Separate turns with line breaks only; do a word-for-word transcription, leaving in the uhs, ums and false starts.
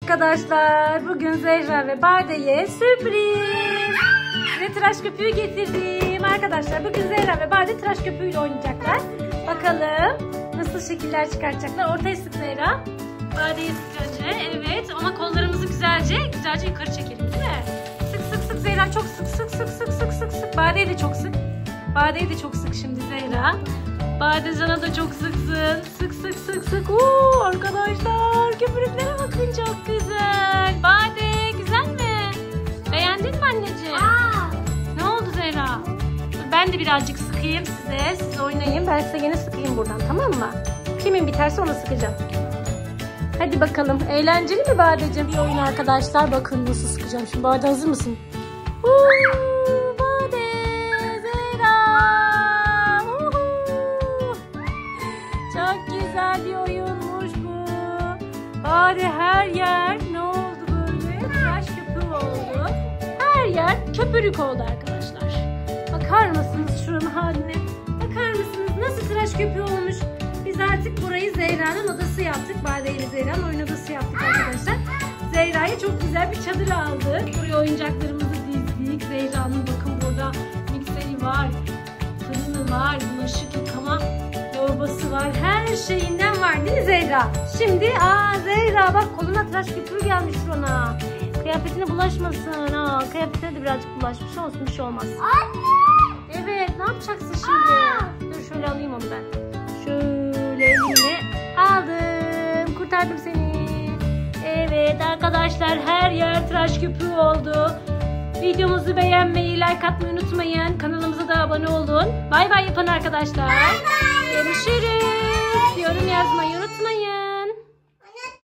arkadaşlar. Bugün Zehra ve Bade'ye sürpriz. Size tıraş köpüğü getirdim arkadaşlar. Bugün Zehra ve Bade tıraş köpüğüyle oynayacaklar. Bakalım nasıl şekiller çıkartacaklar. Ortaya sık Zehra. Bade'yi sık önce. Evet ama kollarımızı güzelce güzelce yukarı çekelim değil mi? Sık sık sık Zehra, çok sık sık sık sık sık sık sık. Bade'yi de çok sık. Bade'yi de çok sık şimdi Zehra. Badecan'a da çok sıksın. Sık sık sık sık. Oo, arkadaşlar köpürüklere bakın, çok güzel. Bade güzel mi? Beğendin mi anneciğim?
Aa.
Ne oldu Zehra? Dur ben de birazcık sıkayım size. Siz oynayın. Ben size yine sıkayım buradan, tamam mı? Kimin biterse ona sıkacağım. Hadi bakalım. Eğlenceli mi Badeciğim? Bir oyun arkadaşlar. Bakın nasıl sıkacağım. Şimdi Bade hazır mısın? Uuu, Bade, Zehra. Uhu. Çok güzel bir oyunmuş bu. Bade her yer ne oldu böyle? Tıraş köpüğü oldu. Her yer köpürük oldu arkadaşlar. Bakar mısınız şuranın haline? Bakar mısınız nasıl tıraş köpüğü olmuş? Biz artık burayı Zehra'nın odası yaptık. Bade ile Zehra'nın oyun odası yaptık arkadaşlar. Zehra'ya çok güzel bir çadır aldık. Buraya oyuncaklarımızı dizdik. Zehra'nın bakın burada mikseri var, fırını var, bulaşık yıkama torbası var. Her şeyinden var değil mi Zehra? Şimdi aa Zehra bak, koluna tıraş köpüğü gelmiş ona. Kıyafetine bulaşmasın. Aa, kıyafetine de birazcık bulaşmış, olsun bir şey olmaz.
Anne.
Evet, ne yapacaksın şimdi? Aa. Dur şöyle alayım onu ben. Şöyle elimle aldım. Kurtardım seni. Evet arkadaşlar, her yer tıraş köpüğü oldu. Videomuzu beğenmeyi, like atmayı unutmayın. Kanalımıza da abone olun. Bay bay yapın arkadaşlar.
Bay bay.
Görüşürüz. Yorum yazmayı unutmayın.